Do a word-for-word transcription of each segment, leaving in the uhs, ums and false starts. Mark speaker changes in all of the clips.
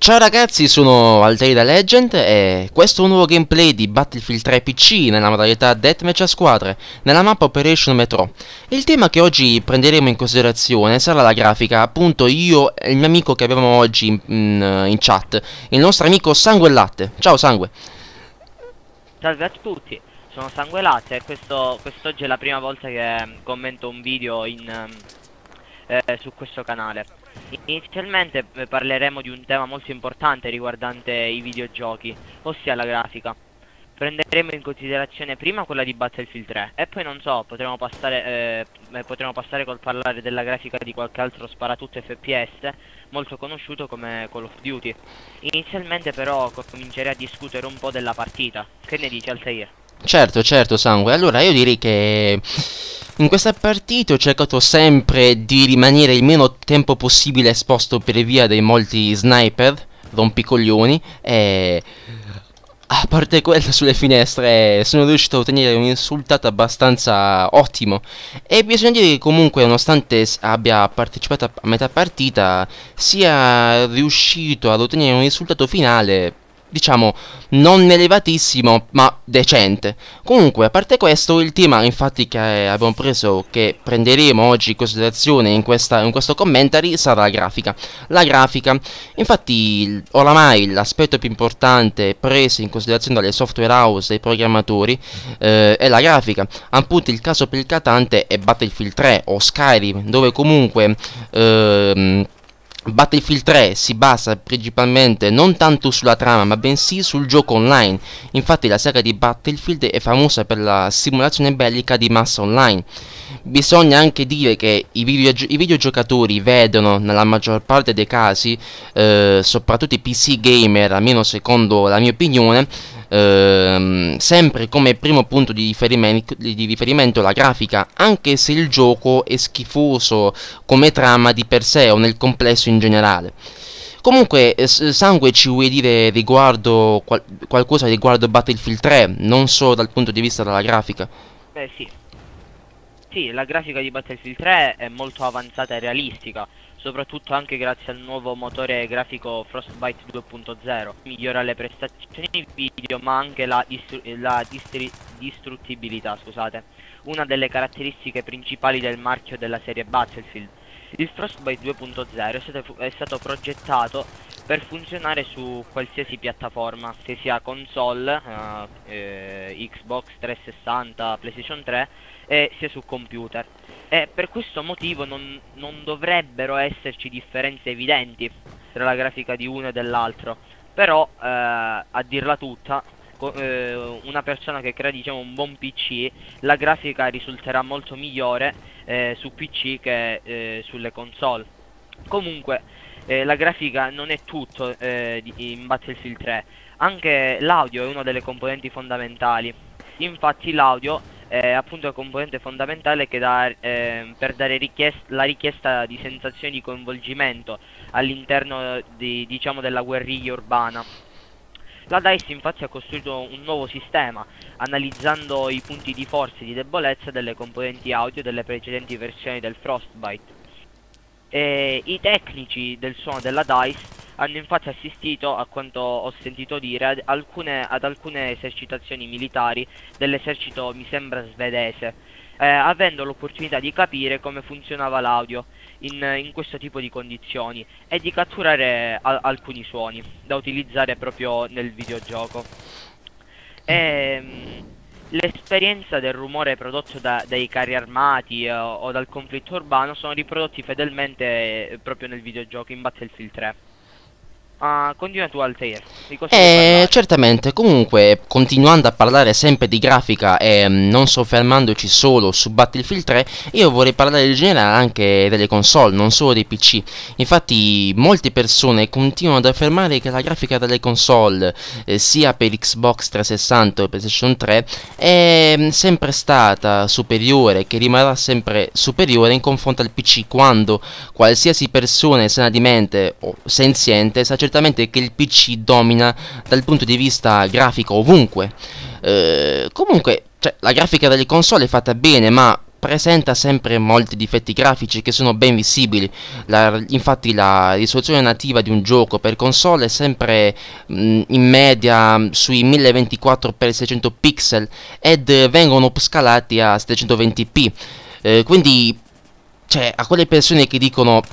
Speaker 1: Ciao ragazzi, sono Altair da Legend e questo è un nuovo gameplay di Battlefield tre P C nella modalità Deathmatch a squadre, nella mappa Operation Metro. Il tema che oggi prenderemo in considerazione sarà la grafica, appunto io e il mio amico che abbiamo oggi in, in, in chat, il nostro amico Sangue e Latte. Ciao Sangue.
Speaker 2: Salve a tutti, sono Sangue e Latte e questo, quest'oggi è la prima volta che commento un video in, eh, su questo canale. Inizialmente eh, parleremo di un tema molto importante riguardante i videogiochi, ossia la grafica. Prenderemo in considerazione prima quella di Battlefield tre e poi non so, potremo passare, eh, potremo passare col parlare della grafica di qualche altro sparatutto F P S molto conosciuto come Call of Duty. Inizialmente però comincerei a discutere un po' della partita. Che ne dici, Altair?
Speaker 1: Certo, certo Sangue, allora io direi che in questa partita ho cercato sempre di rimanere il meno tempo possibile esposto per via dei molti sniper, rompicoglioni, e a parte quello sulle finestre sono riuscito a ottenere un risultato abbastanza ottimo. E bisogna dire che comunque, nonostante abbia partecipato a metà partita, sia riuscito ad ottenere un risultato finale, diciamo, non elevatissimo, ma decente. Comunque, a parte questo, il tema infatti che abbiamo preso, che prenderemo oggi in considerazione in, questa, in questo commentary, sarà la grafica. La grafica, infatti, oramai l'aspetto più importante preso in considerazione dalle software house e ai programmatori eh, è la grafica. Appunto, il caso più eclatante è Battlefield tre o Skyrim, dove comunque ehm, Battlefield tre si basa principalmente non tanto sulla trama ma bensì sul gioco online. Infatti la saga di Battlefield è famosa per la simulazione bellica di massa online. Bisogna anche dire che i, videogio i videogiocatori vedono nella maggior parte dei casi, eh, soprattutto i P C gamer, almeno secondo la mia opinione, Ehm, sempre come primo punto di riferimento, di riferimento la grafica, anche se il gioco è schifoso come trama di per sé o nel complesso in generale. Comunque, Sangue, ci vuoi dire riguardo qual qualcosa riguardo Battlefield tre, non solo dal punto di vista della grafica?
Speaker 2: Beh sì. Sì, la grafica di Battlefield tre è molto avanzata e realistica, soprattutto anche grazie al nuovo motore grafico Frostbite due punto zero. Migliora le prestazioni video ma anche la, distru la distri distruttibilità, scusate, una delle caratteristiche principali del marchio della serie Battlefield. Il Frostbite due punto zero è stato, è stato progettato per funzionare su qualsiasi piattaforma, che sia console, uh, eh, Xbox trecentosessanta, PlayStation tre, e sia su computer. E per questo motivo non, non dovrebbero esserci differenze evidenti tra la grafica di uno e dell'altro. Però, eh, a dirla tutta, eh, una persona che crea, diciamo, un buon P C, la grafica risulterà molto migliore eh, su P C che eh, sulle console. Comunque, eh, la grafica non è tutto eh, di, in Battlefield tre. Anche l'audio è una delle componenti fondamentali. Infatti l'audio è appunto la componente fondamentale che dà, eh, per dare richiest la richiesta di sensazioni di coinvolgimento all'interno di, diciamo, della guerriglia urbana. La DICE infatti ha costruito un nuovo sistema, analizzando i punti di forza e di debolezza delle componenti audio delle precedenti versioni del Frostbite. E i tecnici del suono della DICE hanno infatti assistito, a quanto ho sentito dire, ad alcune, ad alcune esercitazioni militari dell'esercito, mi sembra svedese, eh, avendo l'opportunità di capire come funzionava l'audio in, in questo tipo di condizioni e di catturare a, alcuni suoni da utilizzare proprio nel videogioco. E l'esperienza del rumore prodotto da, dai carri armati eh, o dal conflitto urbano sono riprodotti fedelmente eh, proprio nel videogioco in Battlefield tre. Uh, continua tu, Altair.
Speaker 1: Eh, certamente. Comunque, continuando a parlare sempre di grafica e mh, non soffermandoci solo su Battlefield tre, io vorrei parlare in generale anche delle console, non solo dei P C. Infatti, molte persone continuano ad affermare che la grafica delle console, eh, sia per Xbox trecentosessanta o PlayStation tre, è mh, sempre stata superiore, che rimarrà sempre superiore in confronto al P C, quando qualsiasi persona sana di mente o senziente sa certamente che il P C domina dal punto di vista grafico ovunque. Eh, comunque, cioè, la grafica delle console è fatta bene, ma presenta sempre molti difetti grafici che sono ben visibili. La, infatti la risoluzione nativa di un gioco per console è sempre mh, in media sui mille ventiquattro per seicento pixel ed vengono upscalati a settecentoventi p. Eh, quindi, cioè, a quelle persone che dicono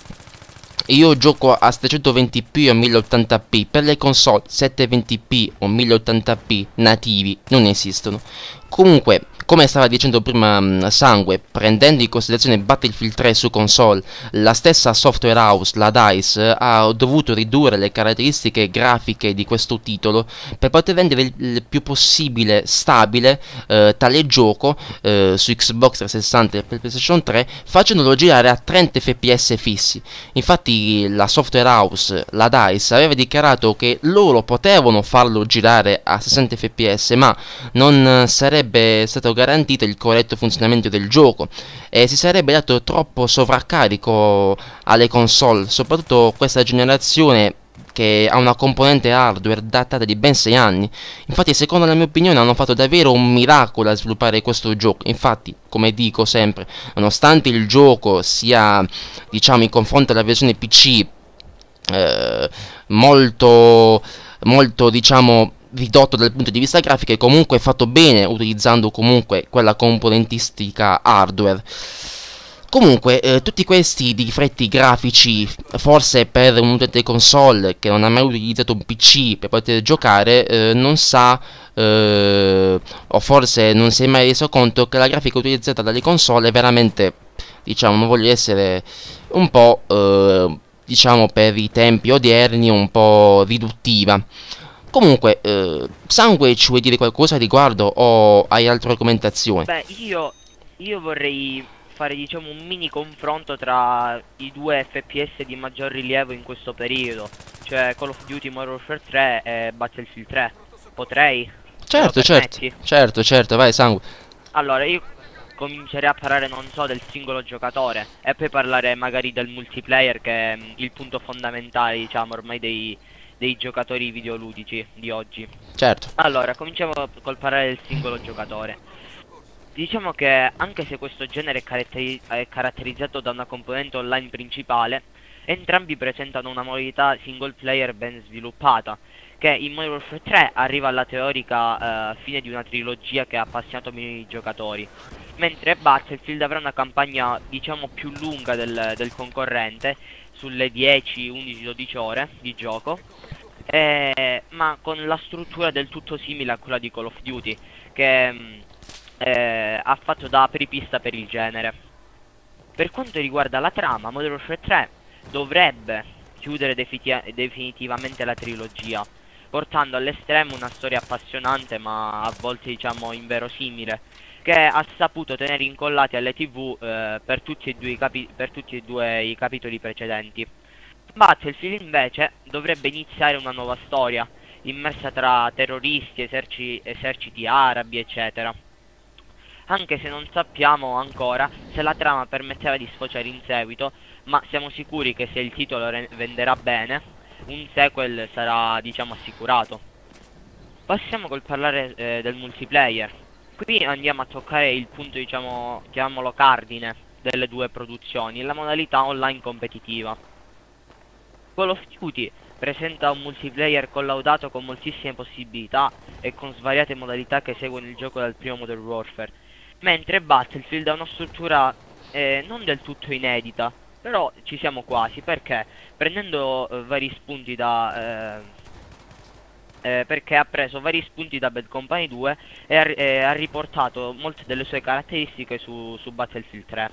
Speaker 1: io gioco a settecentoventi p o mille ottanta p, per le console settecentoventi p o mille ottanta p nativi non esistono. Comunque, come stava dicendo prima mh, Sangue, prendendo in considerazione Battlefield tre su console, la stessa software house, la DICE, ha dovuto ridurre le caratteristiche grafiche di questo titolo per poter rendere il, il più possibile stabile eh, tale gioco eh, su Xbox trecentosessanta e per PlayStation tre, facendolo girare a trenta F P S fissi. Infatti la software house, la DICE, aveva dichiarato che loro potevano farlo girare a sessanta F P S, ma non sarebbe stato garantito il corretto funzionamento del gioco e si sarebbe dato troppo sovraccarico alle console, soprattutto questa generazione che ha una componente hardware datata di ben sei anni. Infatti, secondo la mia opinione, hanno fatto davvero un miracolo a sviluppare questo gioco. Infatti, come dico sempre, nonostante il gioco sia, diciamo, in confronto alla versione P C eh, molto molto diciamo ridotto dal punto di vista grafico, è comunque fatto bene utilizzando comunque quella componentistica hardware. Comunque eh, tutti questi difetti grafici, forse per un utente console che non ha mai utilizzato un P C per poter giocare, eh, non sa eh, o forse non si è mai reso conto che la grafica utilizzata dalle console è veramente, diciamo, non voglio essere un po' eh, diciamo per i tempi odierni un po' riduttiva. Comunque, eh, Sangue, ci vuoi dire qualcosa a riguardo o hai altre argomentazioni?
Speaker 2: Beh, io, io vorrei fare, diciamo, un mini confronto tra i due F P S di maggior rilievo in questo periodo, cioè Call of Duty Modern Warfare tre e Battlefield tre. Potrei?
Speaker 1: Certo, certo, certo, certo, vai Sangue.
Speaker 2: Allora, io comincerei a parlare, non so, del singolo giocatore e poi parlare magari del multiplayer, che è il punto fondamentale, diciamo, ormai dei... dei giocatori videoludici di oggi.
Speaker 1: Certo.
Speaker 2: Allora, cominciamo col parlare del singolo giocatore. Diciamo che anche se questo genere è, caratteri è caratterizzato da una componente online principale, entrambi presentano una modalità single player ben sviluppata, che in Modern Warfare tre arriva alla teorica eh, fine di una trilogia che ha appassionato milioni di giocatori, mentre Battlefield avrà una campagna, diciamo, più lunga del, del concorrente, sulle dieci, undici, dodici ore di gioco, eh, ma con la struttura del tutto simile a quella di Call of Duty, che mh, eh, ha fatto da apripista per il genere. Per quanto riguarda la trama, Modern Warfare tre dovrebbe chiudere definitivamente la trilogia, portando all'estremo una storia appassionante ma a volte, diciamo, inverosimile, che ha saputo tenere incollati alle tv eh, per, tutti e due i capi per tutti e due i capitoli precedenti. Battlefield invece dovrebbe iniziare una nuova storia, immersa tra terroristi, eserci eserciti arabi, eccetera. Anche se non sappiamo ancora se la trama permetteva di sfociare in seguito, ma siamo sicuri che se il titolo venderà bene, un sequel sarà, diciamo, assicurato. Passiamo col parlare eh, del multiplayer. Qui andiamo a toccare il punto, diciamo, chiamiamolo cardine delle due produzioni, la modalità online competitiva. Call of Duty presenta un multiplayer collaudato con moltissime possibilità e con svariate modalità che seguono il gioco dal primo Modern Warfare, mentre Battlefield ha una struttura eh, non del tutto inedita, però ci siamo quasi, perché prendendo eh, vari spunti da... Eh, Eh, perché ha preso vari spunti da Bad Company due e ha, e ha riportato molte delle sue caratteristiche su, su Battlefield tre.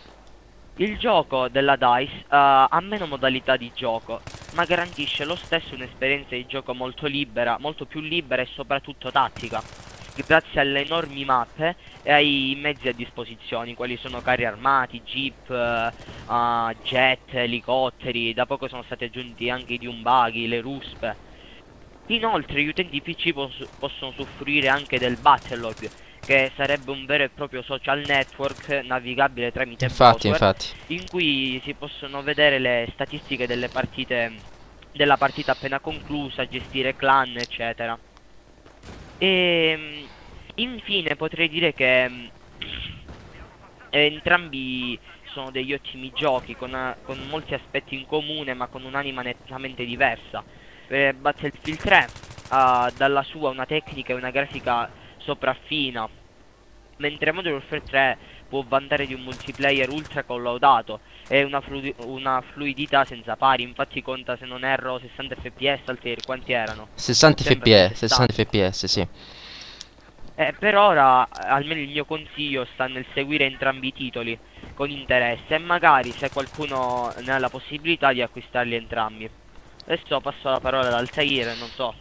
Speaker 2: Il gioco della DICE uh, ha meno modalità di gioco, ma garantisce lo stesso un'esperienza di gioco molto libera, molto più libera e soprattutto tattica, grazie alle enormi mappe e ai mezzi a disposizione, quali sono carri armati, jeep, uh, uh, jet, elicotteri. Da poco sono stati aggiunti anche i Dune Buggy, le ruspe. Inoltre gli utenti P C pos possono usufruire anche del Battlelog, che sarebbe un vero e proprio social network navigabile tramite
Speaker 1: infatti,
Speaker 2: browser,
Speaker 1: infatti.
Speaker 2: in cui si possono vedere le statistiche delle partite, della partita appena conclusa, gestire clan, eccetera. E infine potrei dire che E entrambi sono degli ottimi giochi con, con molti aspetti in comune ma con un'anima nettamente diversa. Per Battlefield tre ha dalla sua una tecnica e una grafica sopraffina, mentre Modern Warfare tre può vantare di un multiplayer ultra collaudato e una, flu una fluidità senza pari. Infatti conta, se non erro, sessanta fps, altri quanti erano?
Speaker 1: sessanta fps, sessanta fps, sì.
Speaker 2: Eh, per ora, almeno il mio consiglio sta nel seguire entrambi i titoli con interesse e magari, se qualcuno ne ha la possibilità, di acquistarli entrambi. Adesso passo la parola ad Altair, non so.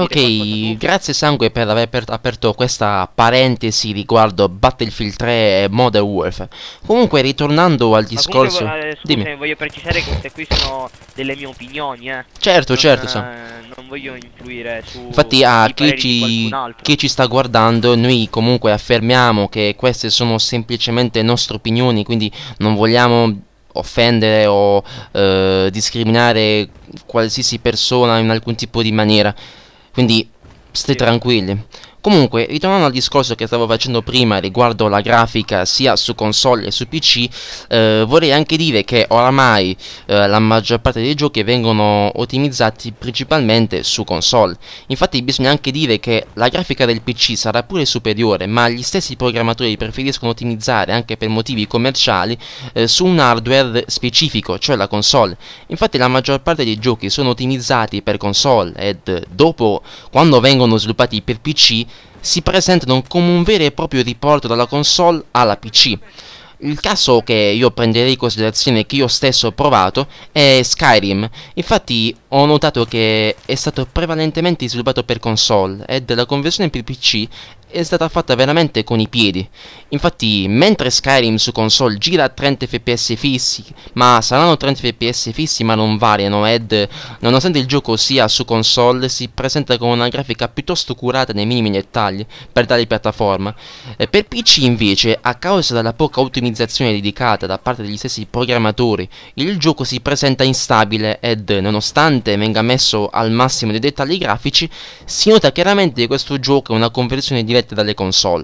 Speaker 1: Ok, grazie Sangue per aver aperto questa parentesi riguardo Battlefield tre e Modern Warfare. Comunque, ritornando al discorso...
Speaker 2: Comunque, eh, scusami, dimmi. Voglio precisare che queste qui sono delle mie opinioni, eh.
Speaker 1: Certo,
Speaker 2: non,
Speaker 1: certo,
Speaker 2: eh,
Speaker 1: so.
Speaker 2: non voglio influire su...
Speaker 1: Infatti, a chi ci, chi ci sta guardando, noi comunque affermiamo che queste sono semplicemente nostre opinioni, quindi non vogliamo offendere o eh, discriminare qualsiasi persona in alcun tipo di maniera. Quindi stai sì. tranquilli. Comunque, ritornando al discorso che stavo facendo prima riguardo la grafica sia su console che su P C, eh, vorrei anche dire che oramai eh, la maggior parte dei giochi vengono ottimizzati principalmente su console. Infatti bisogna anche dire che la grafica del P C sarà pure superiore, ma gli stessi programmatori preferiscono ottimizzare anche per motivi commerciali eh, su un hardware specifico, cioè la console. Infatti la maggior parte dei giochi sono ottimizzati per console ed dopo, quando vengono sviluppati per P C, si presentano come un vero e proprio riporto dalla console alla P C. Il caso che io prenderei in considerazione, che io stesso ho provato, è Skyrim. Infatti ho notato che è stato prevalentemente sviluppato per console ed la conversione per P C è stata fatta veramente con i piedi. Infatti, mentre Skyrim su console gira a trenta fps fissi, ma saranno trenta fps fissi ma non variano, ed nonostante il gioco sia su console si presenta con una grafica piuttosto curata nei minimi dettagli per tale piattaforma. E per P C invece, a causa della poca ottimizzazione dedicata da parte degli stessi programmatori, il gioco si presenta instabile ed nonostante venga messo al massimo dei dettagli grafici, si nota chiaramente che questo gioco è una conversione diretta dalle console.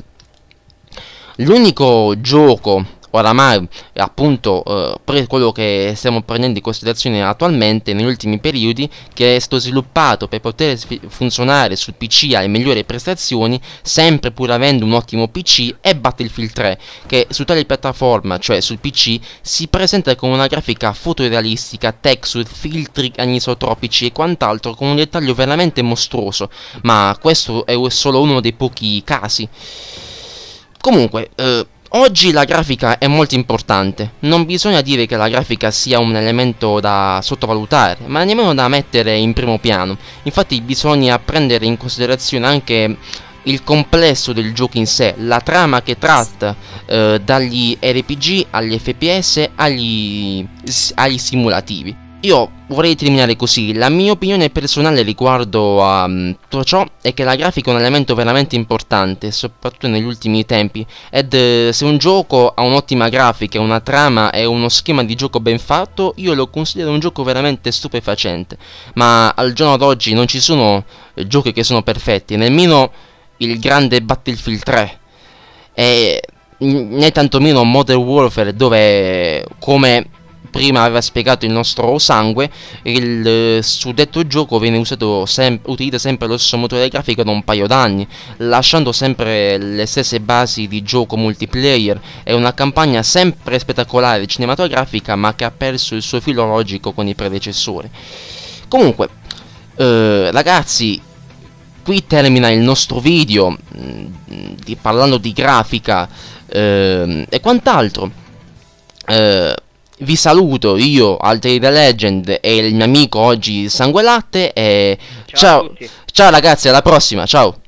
Speaker 1: L'unico gioco oramai appunto eh, per quello che stiamo prendendo in considerazione attualmente negli ultimi periodi, che è stato sviluppato per poter funzionare sul P C alle migliori prestazioni, sempre pur avendo un ottimo P C, è Battlefield tre, che su tale piattaforma, cioè sul P C, si presenta con una grafica fotorealistica, texture, filtri anisotropici e quant'altro, con un dettaglio veramente mostruoso, ma questo è solo uno dei pochi casi. Comunque, eh, oggi la grafica è molto importante. Non bisogna dire che la grafica sia un elemento da sottovalutare, ma nemmeno da mettere in primo piano. Infatti bisogna prendere in considerazione anche il complesso del gioco in sé, la trama che tratta, eh, dagli R P G agli F P S agli, agli simulativi. Io vorrei terminare così. La mia opinione personale riguardo a um, tutto ciò è che la grafica è un elemento veramente importante, soprattutto negli ultimi tempi, ed eh, se un gioco ha un'ottima grafica, una trama e uno schema di gioco ben fatto, io lo considero un gioco veramente stupefacente. Ma al giorno d'oggi non ci sono eh, giochi che sono perfetti, nemmeno il grande Battlefield tre, e né tantomeno Modern Warfare, dove, come prima aveva spiegato il nostro Sangue, il eh, suddetto gioco viene usato sem utilizza sempre lo stesso motore grafico da un paio d'anni, lasciando sempre le stesse basi di gioco multiplayer e una campagna sempre spettacolare e cinematografica, ma che ha perso il suo filo logico con i predecessori. Comunque, eh, ragazzi, qui termina il nostro video mh, di, parlando di grafica eh, e quant'altro. Eh, Vi saluto, io, Altair the Legend, e il mio amico oggi Sangue Latte, e ciao, ciao, ciao ragazzi, alla prossima, ciao!